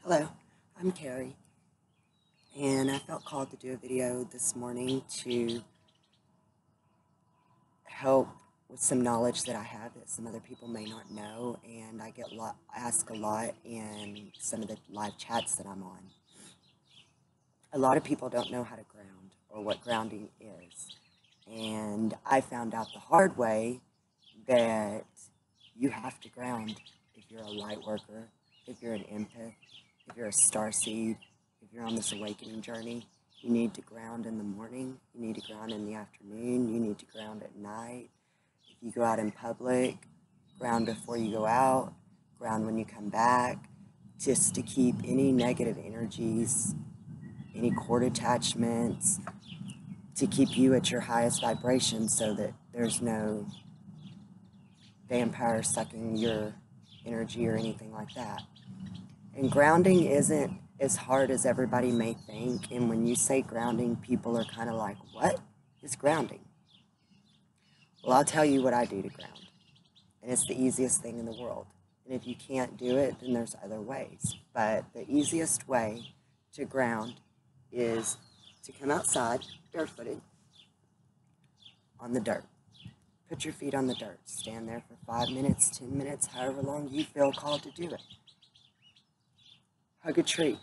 Hello, I'm Carrie, and I felt called to do a video this morning to help with some knowledge that I have that some other people may not know, and I get asked a lot in some of the live chats that I'm on. A lot of people don't know how to ground or what grounding is, and I found out the hard way that you have to ground if you're a light worker, if you're an empath, if you're a starseed, if you're on this awakening journey. You need to ground in the morning, you need to ground in the afternoon, you need to ground at night. If you go out in public, ground before you go out, ground when you come back, just to keep any negative energies, any cord attachments, to keep you at your highest vibration so that there's no vampire sucking your energy or anything like that. And grounding isn't as hard as everybody may think. And when you say grounding, people are kind of like, what is grounding? Well, I'll tell you what I do to ground. And it's the easiest thing in the world. And if you can't do it, then there's other ways. But the easiest way to ground is to come outside, barefooted, on the dirt. Put your feet on the dirt. Stand there for 5 minutes, 10 minutes, however long you feel called to do it. Hug a tree.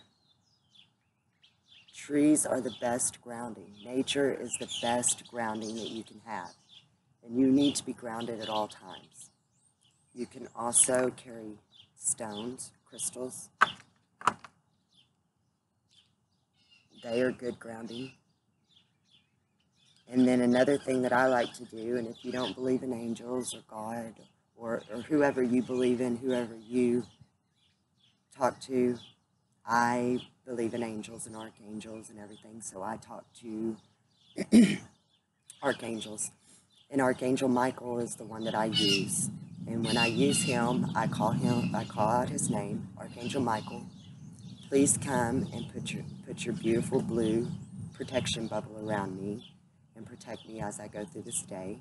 Trees are the best grounding. Nature is the best grounding that you can have. And you need to be grounded at all times. You can also carry stones, crystals. They are good grounding. And then another thing that I like to do, and if you don't believe in angels or God or whoever you believe in, whoever you talk to, I believe in angels and archangels and everything, so I talk to archangels. And Archangel Michael is the one that I use. And when I use him, I call out his name, Archangel Michael. Please come and put your beautiful blue protection bubble around me and protect me as I go through this day.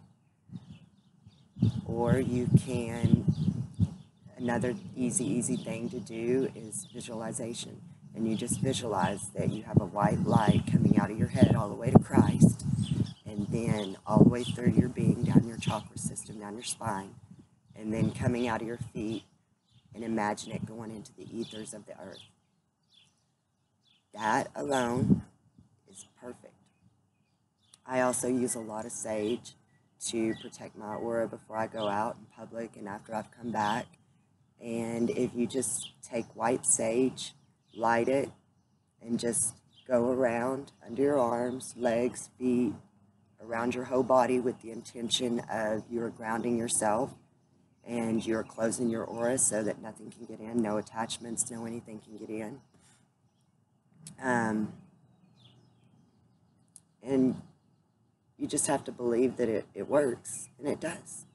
Or you can, another easy thing to do is visualization. And you just visualize that you have a white light coming out of your head all the way to Christ, and then all the way through your being, down your chakra system, down your spine, and then coming out of your feet, and imagine it going into the ethers of the earth. That alone is perfect. I also use a lot of sage to protect my aura before I go out in public and after I've come back. And if you just take white sage, light it, and just go around under your arms, legs, feet, around your whole body with the intention of you're grounding yourself and you're closing your aura so that nothing can get in, no attachments, no anything can get in. And you just have to believe that it works, and it does.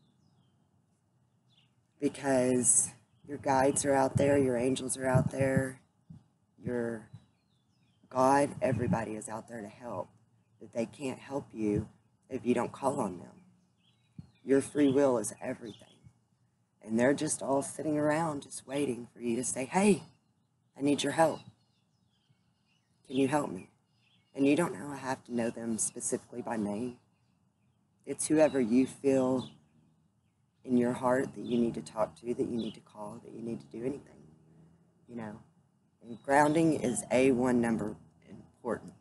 Because your guides are out there, your angels are out there, your God, everybody is out there to help. But they can't help you if you don't call on them. Your free will is everything. And they're just all sitting around just waiting for you to say, hey, I need your help. Can you help me? And you don't have to know them specifically by name. It's whoever you feel in your heart that you need to talk to, that you need to call, that you need to do anything, you know. And grounding is A1 number important.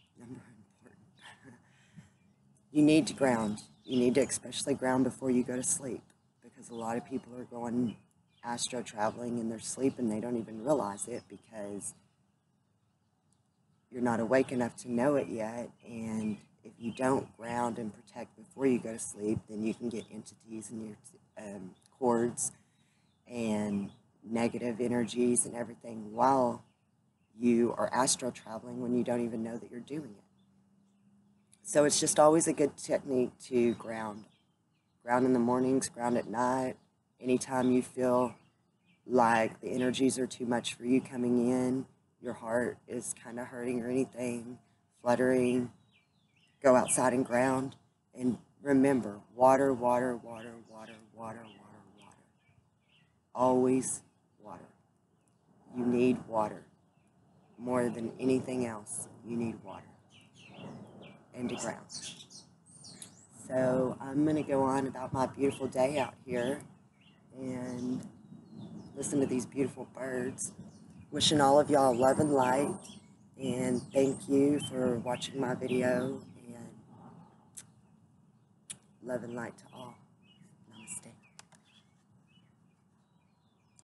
You need to ground. You need to especially ground before you go to sleep, because a lot of people are going astro traveling in their sleep and they don't even realize it because you're not awake enough to know it yet. And if you don't ground and protect before you go to sleep, then you can get entities in your cords and negative energies and everything while you are astral traveling when you don't even know that you're doing it. So it's just always a good technique to ground. Ground in the mornings, ground at night. Anytime you feel like the energies are too much for you coming in, your heart is kind of hurting or anything, fluttering, go outside and ground. And remember, water, water, water, water, water, water, water. Always water. You need water. More than anything else, you need water and to ground. So I'm going to go on about my beautiful day out here and listen to these beautiful birds. Wishing all of y'all love and light, and thank you for watching my video, and love and light to all.